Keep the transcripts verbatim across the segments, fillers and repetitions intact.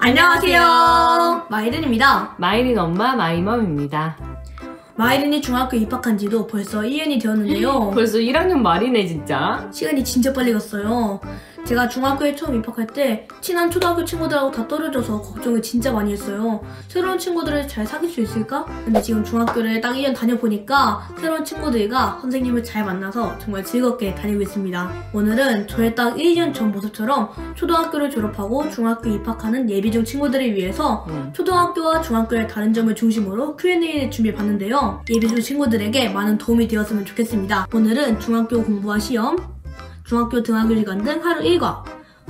안녕하세요. 마이린입니다. 마이린 엄마 마이맘입니다. 마이린이 중학교 입학한 지도 벌써 일 년이 되었는데요. 벌써 일 학년 말이네 진짜. 시간이 진짜 빨리 갔어요. 제가 중학교에 처음 입학할 때 친한 초등학교 친구들하고 다 떨어져서 걱정을 진짜 많이 했어요. 새로운 친구들을 잘 사귈 수 있을까? 근데 지금 중학교를 딱 일 년 다녀보니까 새로운 친구들과 선생님을 잘 만나서 정말 즐겁게 다니고 있습니다. 오늘은 저의 딱 일 년 전 모습처럼 초등학교를 졸업하고 중학교 입학하는 예비중 친구들을 위해서 음. 초등학교와 중학교의 다른 점을 중심으로 큐 앤 에이를 준비해봤는데요. 예비중 친구들에게 많은 도움이 되었으면 좋겠습니다. 오늘은 중학교 공부와 시험, 중학교 등하교 시간 등 하루 일과,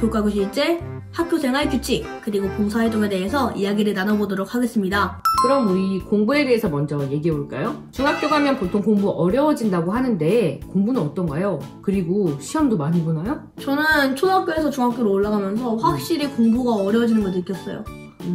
교과교실제, 학교생활 규칙, 그리고 봉사활동에 대해서 이야기를 나눠보도록 하겠습니다. 그럼 우리 공부에 대해서 먼저 얘기해볼까요? 중학교 가면 보통 공부 어려워진다고 하는데 공부는 어떤가요? 그리고 시험도 많이 보나요? 저는 초등학교에서 중학교로 올라가면서 확실히 음. 공부가 어려워지는 걸 느꼈어요.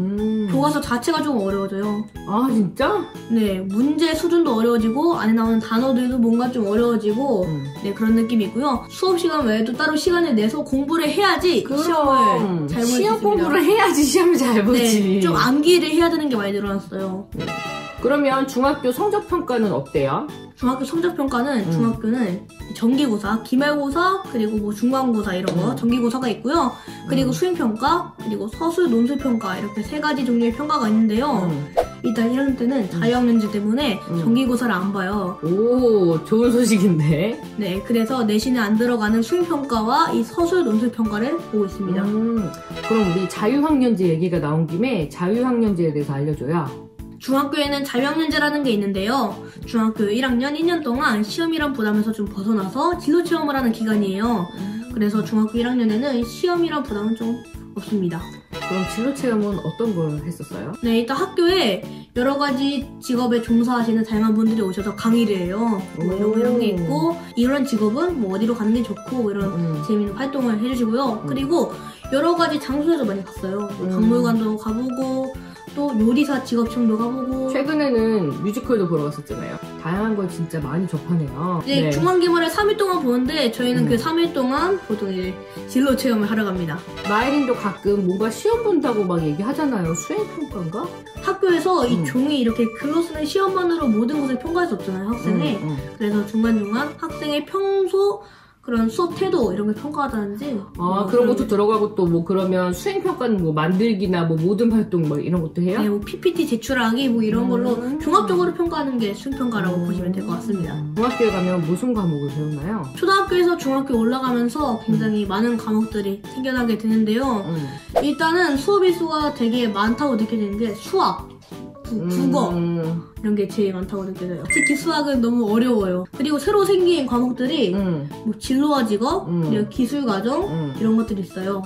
음. 교과서 자체가 좀 어려워져요. 아 진짜? 네, 문제 수준도 어려워지고 안에 나오는 단어들도 뭔가 좀 어려워지고 음. 네, 그런 느낌이 있고요. 수업 시간 외에도 따로 시간을 내서 공부를 해야지 그럼. 시험을 잘 볼 수 있습니다. 시험 공부를 해야지 시험을 잘 보지. 네, 좀 암기를 해야 되는 게 많이 늘어났어요. 네. 그러면 중학교 성적평가는 어때요? 중학교 성적평가는 음. 중학교는 정기고사, 기말고사, 그리고 뭐 중간고사 이런 거 음. 정기고사가 있고요. 그리고 음. 수행평가, 그리고 서술, 논술평가 이렇게 세 가지 종류의 평가가 있는데요. 음. 일단 일 학년 때는 자유학년제 때문에 음. 정기고사를 안 봐요. 오, 좋은 소식인데? 네, 그래서 내신에 안 들어가는 수행평가와 이 서술, 논술평가를 보고 있습니다. 음. 그럼 우리 자유학년제 얘기가 나온 김에 자유학년제에 대해서 알려줘요. 중학교에는 자유학년제라는 게 있는데요. 중학교 일 학년 일 년 동안 시험이란 부담에서 좀 벗어나서 진로체험을 하는 기간이에요. 그래서 중학교 일 학년에는 시험이란 부담은 좀 없습니다. 그럼 진로체험은 어떤 걸 했었어요? 네, 일단 학교에 여러 가지 직업에 종사하시는 다양한 분들이 오셔서 강의를 해요. 뭐 이런 거 이런 게 있고 이런 직업은 뭐 어디로 가는 게 좋고 이런 음. 재미있는 활동을 해주시고요. 음. 그리고 여러 가지 장소에도 많이 갔어요. 음. 박물관도 가보고 또 요리사 직업체험도 가보고 최근에는 뮤지컬도 보러 갔었잖아요. 다양한 걸 진짜 많이 접하네요. 이제 네. 중간기말에 삼 일 동안 보는데 저희는 음. 그 삼 일 동안 보통 이제 진로 체험을 하러 갑니다. 마이린도 가끔 뭔가 시험 본다고 막 얘기하잖아요. 수행평가인가? 학교에서 음. 이 종이 이렇게 글로 쓰는 시험만으로 모든 것을 평가할 수 없잖아요, 학생이. 음, 음. 그래서 중간중간 학생의 평소 그런 수업 태도 이런 걸 평가하다든지 아 뭐 그런 것도 들어가고 또 뭐 그러면 수행평가는 뭐 만들기나 뭐 모든 활동 뭐 이런 것도 해요? 네, 뭐 피피티 제출하기 뭐 이런 음. 걸로 종합적으로 평가하는 게 수행평가라고 음. 보시면 될 것 같습니다. 중학교에 가면 무슨 과목을 배우나요? 초등학교에서 중학교 올라가면서 굉장히 음. 많은 과목들이 생겨나게 되는데요. 음. 일단은 수업 일수가 되게 많다고 느껴지는 게 수학, 구, 국어 음. 이런 게 제일 많다고 느껴져요. 특히 수학은 너무 어려워요. 그리고 새로 생긴 과목들이 음. 뭐 진로와 직업, 음. 그리고 기술과정 음. 이런 것들이 있어요.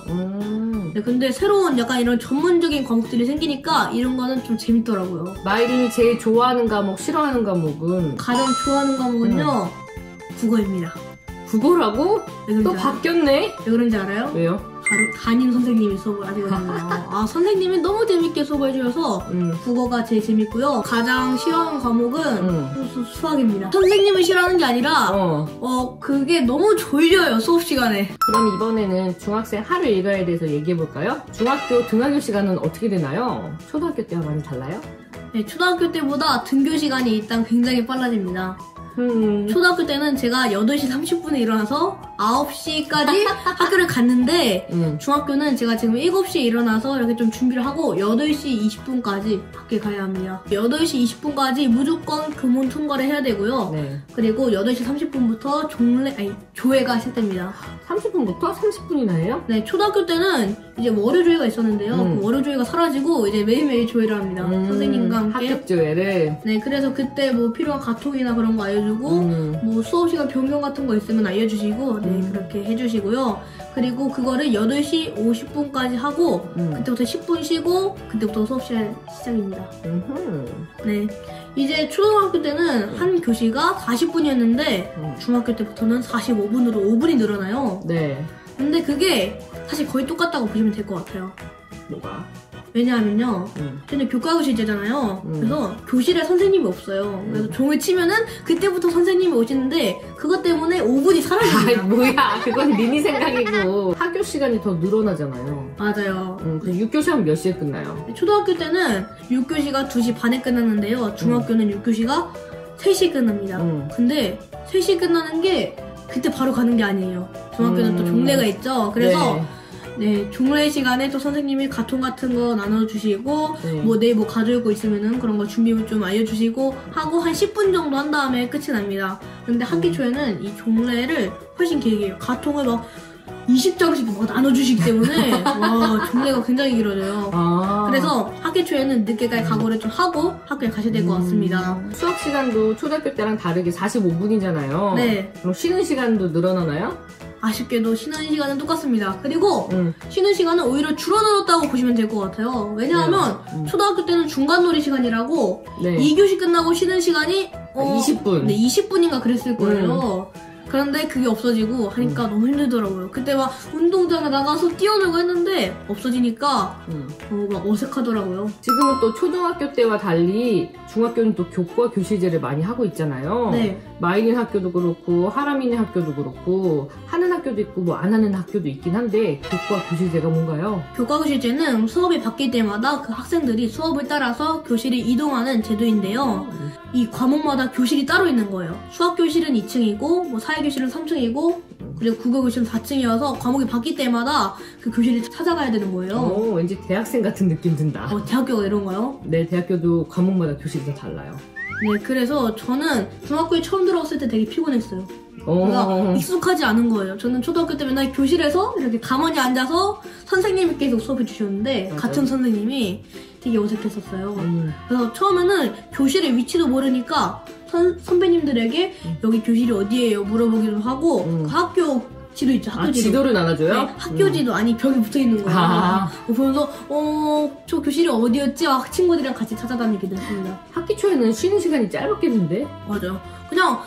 음. 네, 근데 새로운 약간 이런 전문적인 과목들이 생기니까 이런 거는 좀 재밌더라고요. 마이린이 제일 좋아하는 과목, 싫어하는 과목은? 가장 좋아하는 과목은요 음. 국어입니다. 국어라고? 또 바뀌었네? 왜 그런지 알아요? 왜요? 바로 담임 선생님이 수업을 하시거든요. 아, 선생님이 너무 재밌게 수업을 해주셔서 음. 국어가 제일 재밌고요. 가장 싫어하는 과목은 음. 수, 수학입니다. 선생님을 싫어하는 게 아니라 어. 어 그게 너무 졸려요, 수업 시간에. 그럼 이번에는 중학생 하루 일과에 대해서 얘기해볼까요? 중학교 등하교 시간은 어떻게 되나요? 초등학교 때와 많이 달라요? 네, 초등학교 때보다 등교 시간이 일단 굉장히 빨라집니다. 음. 초등학교 때는 제가 여덟 시 삼십 분에 일어나서 아홉 시까지 학교를 갔는데 음. 중학교는 제가 지금 일곱 시에 일어나서 이렇게 좀 준비를 하고 여덟 시 이십 분까지 학교에 가야 합니다. 여덟 시 이십 분까지 무조건 교문 통과를 해야 되고요. 네. 그리고 여덟 시 삼십 분부터 종례, 아니, 조회가 시작됩니다. 삼십 분부터 삼십 분이나 해요? 네, 초등학교 때는 이제 월요 조회가 있었는데요. 음. 그 월요 조회가 사라지고 이제 매일매일 조회를 합니다. 음. 선생님과 함께. 학급 조회를? 네, 그래서 그때 뭐 필요한 가톡이나 그런 거 알려주고 음. 뭐 수업시간 변경 같은 거 있으면 알려주시고 네, 음. 그렇게 해주시고요. 그리고 그거를 여덟 시 오십 분까지 하고 음. 그때부터 십 분 쉬고 그때부터 수업시간 시작입니다. 음흠. 네, 이제 초등학교 때는 한 교시가 사십 분이었는데 음. 중학교 때부터는 사십오 분으로 오 분이 늘어나요. 네. 근데 그게 사실 거의 똑같다고 보시면 될 것 같아요. 뭐가? 왜냐하면요, 음. 저는 교과교실제잖아요. 음. 그래서 교실에 선생님이 없어요. 그래서 종을 치면은 그때부터 선생님이 오시는데 그것 때문에 오 분이 아이 사라집니다. 뭐야, 그건 니니 생각이고. 학교 시간이 더 늘어나잖아요. 맞아요. 음, 그래서 육 교시 하면 몇 시에 끝나요? 초등학교 때는 육 교시가 두 시 반에 끝났는데요. 중학교는 육 교시가 세 시에 끝납니다. 음. 근데 세 시에 끝나는 게 그때 바로 가는 게 아니에요. 중학교는 음. 또 종례가 있죠. 그래서 네. 네, 종례 시간에 또 선생님이 가통 같은 거 나눠주시고, 네. 뭐 내일 뭐 가져올 거 있으면은 그런 거 준비 좀 알려주시고 하고 한 십 분 정도 한 다음에 끝이 납니다. 근데 학기 초에는 이 종례를 훨씬 길게 해요. 가통을 막 이십 장씩 막 나눠주시기 때문에 와, 종례가 굉장히 길어져요. 아. 그래서 학기 초에는 늦게까지 각오를 좀 하고 학교에 가셔야 될 것 같습니다. 음. 수학 시간도 초등학교 때랑 다르게 사십오 분이잖아요. 네. 그럼 쉬는 시간도 늘어나나요? 아쉽게도 쉬는 시간은 똑같습니다. 그리고 응. 쉬는 시간은 오히려 줄어들었다고 보시면 될 것 같아요. 왜냐하면 네. 음. 초등학교 때는 중간놀이 시간이라고 네. 이 교시 끝나고 쉬는 시간이 어, 이십 분. 네, 이십 분인가 그랬을 거예요. 그런데 그게 없어지고 하니까 너무 힘들더라고요. 그때 막 운동장에 나가서 뛰어놀고 했는데 없어지니까 음. 어, 막 어색하더라고요. 지금은 또 초등학교 때와 달리 중학교는 또 교과 교실제를 많이 하고 있잖아요. 네. 마이린 학교도 그렇고 하람이네 학교도 그렇고 하는 학교도 있고 뭐 안 하는 학교도 있긴 한데 교과 교실제가 뭔가요? 교과교실제는 수업이 바뀔 때마다 그 학생들이 수업을 따라서 교실을 이동하는 제도인데요. 이 과목마다 교실이 따로 있는 거예요. 수학교실은 이 층이고 뭐 사회교실은 삼 층이고 그리고 국어교실은 사 층이어서 과목이 바뀔 때마다 그 교실을 찾아가야 되는 거예요. 오, 왠지 대학생 같은 느낌 든다. 어, 대학교가 이런가요? 네, 대학교도 과목마다 교실이 다 달라요. 네, 그래서 저는 중학교에 처음 들어갔을 때 되게 피곤했어요. 그러니까 오. 익숙하지 않은 거예요. 저는 초등학교 때 맨날 교실에서 이렇게 가만히 앉아서 선생님이 계속 수업해 주셨는데 맞아요. 같은 선생님이 되게 어색했었어요. 음. 그래서 처음에는 교실의 위치도 모르니까 선, 선배님들에게 음. 여기 교실이 어디예요 물어보기도 하고 음. 그 학교 지도 있죠. 학교 아, 지도. 지도를 나눠줘요? 네, 학교 지도 아니 벽에 붙어 있는 거예요. 아. 어, 보면서 어, 저 교실이 어디였지? 아, 친구들이랑 같이 찾아다니기도 했습니다. 학기 초에는 쉬는 시간이 짧았겠는데? 맞아요. 그냥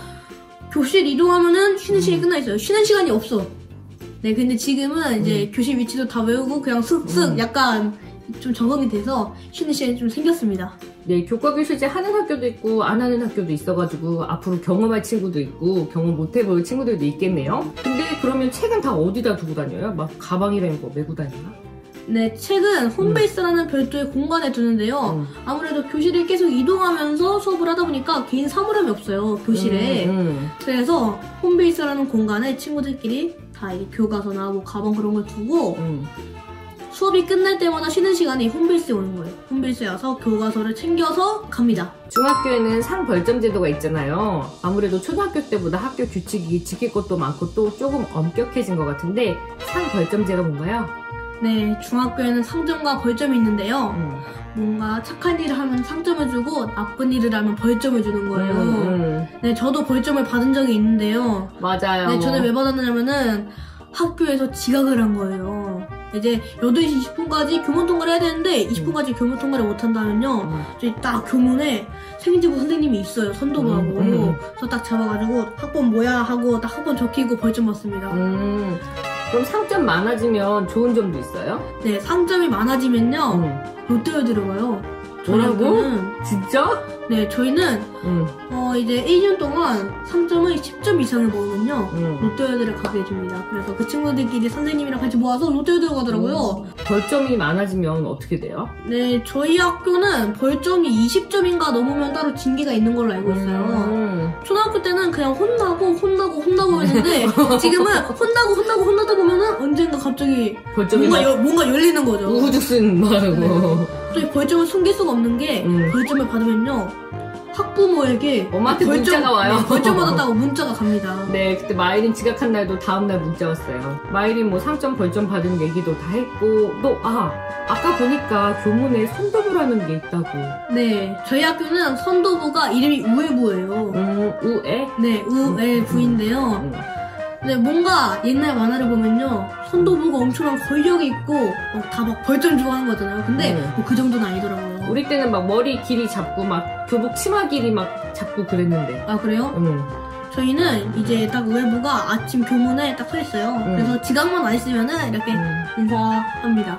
교실 이동하면은 쉬는 시간이 끝나 있어요. 쉬는 시간이 없어. 네, 근데 지금은 이제 교실 위치도 다 외우고 그냥 슥슥 음. 약간 좀 적응이 돼서 쉬는 시간이 좀 생겼습니다. 네, 교과 교실제 하는 학교도 있고 안 하는 학교도 있어가지고 앞으로 경험할 친구도 있고 경험 못 해볼 친구들도 있겠네요. 근데 그러면 책은 다 어디다 두고 다녀요? 막 가방이랑 거 메고 다니나? 네, 책은 홈베이스라는 별도의 공간에 두는데요. 음. 아무래도 교실을 계속 이동하면서 수업을 하다 보니까 개인 사물함이 없어요, 교실에. 음, 음. 그래서 홈베이스라는 공간에 친구들끼리 다 이게 교과서나 뭐 가방 그런 걸 두고 음. 수업이 끝날 때마다 쉬는 시간에 홈베이스에 오는 거예요. 홈베이스에 와서 교과서를 챙겨서 갑니다. 중학교에는 상 벌점 제도가 있잖아요. 아무래도 초등학교 때보다 학교 규칙이 지킬 것도 많고 또 조금 엄격해진 것 같은데 상 벌점제가 뭔가요? 네, 중학교에는 상점과 벌점이 있는데요. 음. 뭔가 착한 일을 하면 상점을 주고 나쁜 일을 하면 벌점을 주는 거예요. 음, 음. 네, 저도 벌점을 받은 적이 있는데요. 맞아요. 네, 저는 왜 받았느냐면은 학교에서 지각을 한 거예요. 이제 여덟 시 이십 분까지 교문 통과를 해야 되는데 이십 분까지 교문 통과를 못 한다면요. 음. 저희 딱 교문에 생지부 선생님이 있어요. 선도부하고. 음, 음. 그래서 딱 잡아가지고 학번 뭐야 하고 딱 학번 적히고 벌점 받습니다. 음. 그럼 상점 많아지면 좋은 점도 있어요? 네, 상점이 많아지면요. 음. 롯데를 들어가요. 저희 뭐라고? 학교는 진짜? 네, 저희는 응. 어, 이제 일 년 동안 상점을 십 점 이상을 먹으면요. 응. 롯데월드를 가게 해줍니다. 그래서 그 친구들끼리 선생님이랑 같이 모아서 롯데월드 가더라고요. 벌점이 많아지면 어떻게 돼요? 네, 저희 학교는 벌점이 이십 점인가 넘으면 따로 징계가 있는 걸로 알고 있어요. 음. 초등학교 때는 그냥 혼나고 혼나고 혼나고 했는데 지금은 혼나고 혼나고 혼나다 보면은 언젠가 갑자기 벌점이 뭔가, 막 여, 뭔가 열리는 거죠. 우후죽순 말하고. 또 벌점을 숨길 수가 없는 게 음. 벌점을 받으면요. 학부모에게 엄마한테 문자가 와요. 네, 벌점 받았다고 문자가 갑니다. 네, 그때 마이린 지각한 날도 다음날 문자 왔어요. 마이린 뭐 상점 벌점 받은 얘기도 다 했고, 또, 아, 아까 보니까 교문에 선도부라는 게 있다고. 네, 저희 학교는 선도부가 이름이 우회부예요. 음, 우에? 네, 우회부인데요. 음. 네, 뭔가 옛날 만화를 보면요. 선도부가 엄청난 권력이 있고, 어, 다 막 벌점 주고 하는 거잖아요. 근데 음. 뭐 그 정도는 아니더라고요. 우리 때는 막 머리 길이 잡고 막 교복 치마 길이 막 잡고 그랬는데. 아, 그래요? 음. 저희는 이제 딱 외부가 아침 교문에 딱 서 있어요. 음. 그래서 지각만 안 있으면은 이렇게 음. 인사합니다.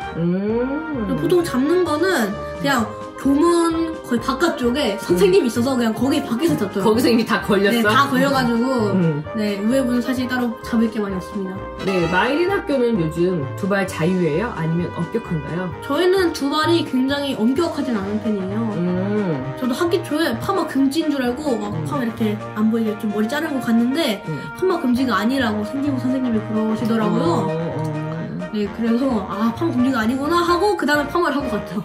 음. 보통 잡는 거는 그냥 교문 거의 바깥쪽에 선생님이 있어서 그냥 거기 밖에서 잡죠. 거기서 이미 다 걸렸어? 네, 다 걸려가지고 음. 네, 의외부는 사실 따로 잡을 게 많이 없습니다. 네, 마이린 학교는 요즘 두발 자유예요? 아니면 엄격한가요? 저희는 두 발이 굉장히 엄격하진 않은 편이에요. 음. 저도 학기 초에 파마 금지인 줄 알고 막 음. 파마 이렇게 안 보이게 좀 머리 자르고 갔는데 음. 파마 금지가 아니라고 생기부 선생님이 그러시더라고요. 어, 어. 네, 그래서 아 파마 금지가 아니구나 하고 그 다음에 파마를 하고 갔죠.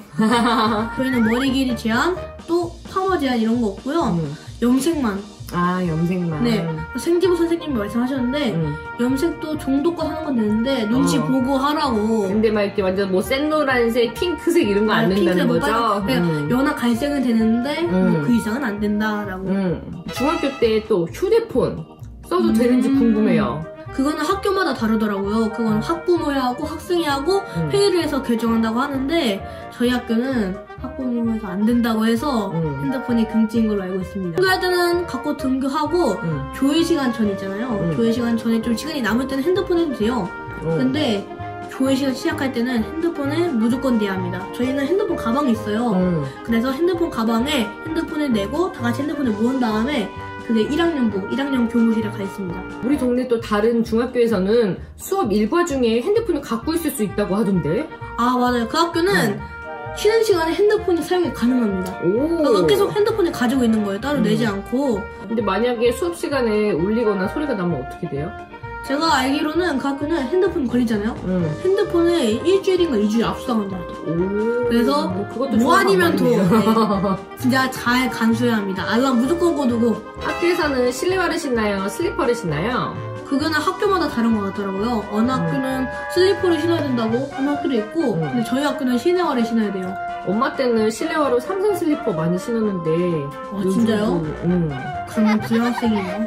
저희는 머리 길이 제한, 또 파마 제한 이런 거 없고요. 음. 염색만. 아, 염색만. 네, 생지부 선생님이 말씀하셨는데 음. 염색도 정도껏 하는 건 되는데 눈치 어. 보고 하라고. 근데 막 이렇게 완전 뭐 센 노란색, 핑크색 이런 거 안 된다는 핑크, 거죠? 뭐 그냥 음. 연한 갈색은 되는데 음. 뭐 그 이상은 안 된다라고. 음. 중학교 때 또 휴대폰 써도 음. 되는지 궁금해요. 그거는 학교마다 다르더라고요. 그건 학부모하고 학생이 하고 음. 회의를 해서 결정한다고 하는데 저희 학교는 학부모에서 안 된다고 해서 음. 핸드폰이 금지인 걸로 알고 있습니다. 등교할 때는 갖고 등교하고 음. 조회 시간 전 있잖아요. 음. 조회 시간 전에 좀 시간이 남을 때는 핸드폰 해도 돼요. 어. 근데 조회 시간 시작할 때는 핸드폰을 무조건 내야 합니다. 저희는 핸드폰 가방이 있어요. 음. 그래서 핸드폰 가방에 핸드폰을 내고 다 같이 핸드폰을 모은 다음에 그게 일 학년부, 일 학년 교무실에 가 있습니다. 우리 동네 또 다른 중학교에서는 수업 일과 중에 핸드폰을 갖고 있을 수 있다고 하던데? 아 맞아요. 그 학교는 음. 쉬는 시간에 핸드폰이 사용이 가능합니다. 오. 그러니까 계속 핸드폰을 가지고 있는 거예요. 따로 음. 내지 않고. 근데 만약에 수업 시간에 울리거나 소리가 나면 어떻게 돼요? 제가 알기로는 그 학교는 핸드폰 걸리잖아요. 음. 핸드폰을 일주일인가 이주일 압수당한다. 오. 그래서 뭐 그것도 뭐 좋은 아니면 도 방법이네요. 네, 진짜 잘 간수해야 합니다. 알람 무조건 꺼두고. 학교에서는 실내화를 신나요? 슬리퍼를 신나요? 그거는 학교마다 다른 것 같더라고요. 어느 학교는 슬리퍼를 신어야 된다고 하는 학교도 있고 음. 근데 저희 학교는 실내화를 신어야 돼요. 엄마 때는 실내화로 삼성 슬리퍼 많이 신었는데. 아, 진짜요? 응. 그러면 부여학생이에요.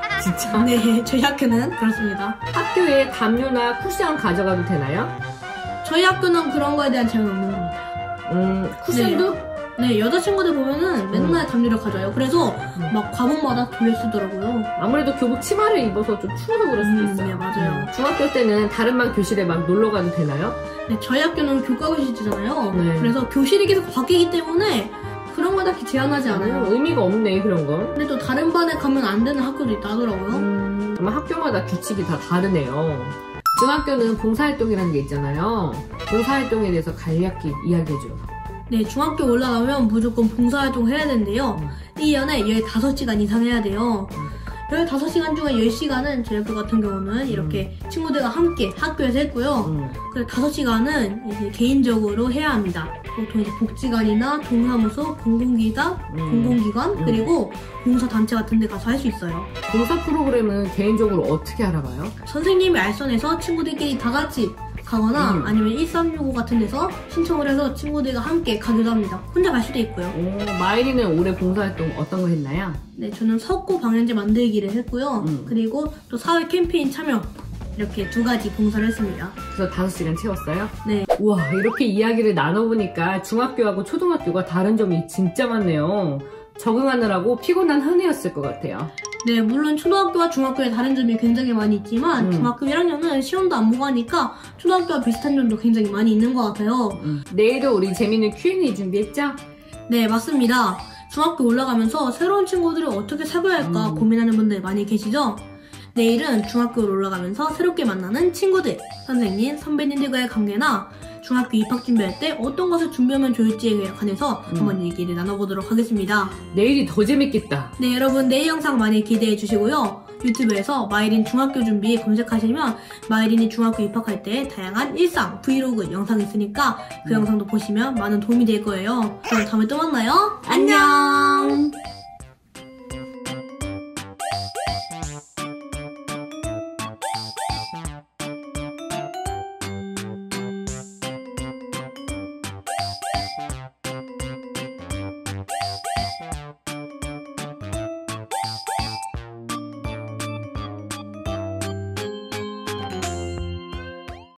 진짜? 네, 저희 학교는 그렇습니다. 학교에 담요나 쿠션 가져가도 되나요? 저희 학교는 그런 거에 대한 제한이 없는 겁니다. 음, 쿠션도? 네, 여자친구들 보면은 맨날 담요를 가져요. 그래서 음. 막 과목마다 돌려 쓰더라고요. 아무래도 교복 치마를 입어서 좀 추워서 그럴 수도 음, 있어요. 네, 맞아요. 음. 중학교 때는 다른 반 교실에 막 놀러 가도 되나요? 네, 저희 학교는 교과교실이잖아요. 네. 그래서 교실이 계속 바뀌기 때문에 그런 거 딱히 제한하지 않아요. 음, 의미가 없네, 그런 건. 근데 또 다른 반에 가면 안 되는 학교도 있다 하더라고요. 음, 아마 학교마다 규칙이 다 다르네요. 중학교는 봉사활동이라는 게 있잖아요. 봉사활동에 대해서 간략히 이야기해줘요. 네, 중학교 올라가면 무조건 봉사활동 해야 되는데요. 음. 일 년에 열다섯 시간 이상 해야 돼요. 열다섯 시간 중에 열 시간은 저희 학교 같은 경우는 이렇게 친구들과 함께 학교에서 했고요. 음. 그리고 다섯 시간은 이제 개인적으로 해야 합니다. 보통 이제 복지관이나 동사무소, 공공기관, 음. 공공기관 음. 그리고 봉사단체 같은 데 가서 할 수 있어요. 봉사 프로그램은 개인적으로 어떻게 알아봐요? 선생님이 알선해서 친구들끼리 다 같이 가거나 음. 아니면 일삼육오 같은 데서 신청을 해서 친구들과 함께 가기도 합니다. 혼자 갈 수도 있고요. 오, 마이리는 올해 봉사활동 어떤 거 했나요? 네, 저는 석고 방향제 만들기를 했고요. 음. 그리고 또 사회 캠페인 참여 이렇게 두 가지 봉사를 했습니다. 그래서 다섯 시간 채웠어요? 네. 우와, 이렇게 이야기를 나눠보니까 중학교하고 초등학교가 다른 점이 진짜 많네요. 적응하느라고 피곤한 한 해였을 것 같아요. 네, 물론 초등학교와 중학교에 다른 점이 굉장히 많이 있지만 음. 중학교 일 학년은 시험도 안 보고 하니까 초등학교와 비슷한 점도 굉장히 많이 있는 것 같아요. 음. 내일도 우리 재밌는 큐 앤 에이 준비했죠? 네, 맞습니다. 중학교 올라가면서 새로운 친구들을 어떻게 사귀어야 할까 음. 고민하는 분들 많이 계시죠? 내일은 중학교를 올라가면서 새롭게 만나는 친구들, 선생님, 선배님들과의 관계나 중학교 입학 준비할 때 어떤 것을 준비하면 좋을지에 관해서 음. 한번 얘기를 나눠보도록 하겠습니다. 내일이 더 재밌겠다. 네, 여러분 내일 영상 많이 기대해 주시고요. 유튜브에서 마이린 중학교 준비 검색하시면 마이린이 중학교 입학할 때 다양한 일상, 브이로그 영상이 있으니까 그 음. 영상도 보시면 많은 도움이 될 거예요. 그럼 다음에 또 만나요. 안녕!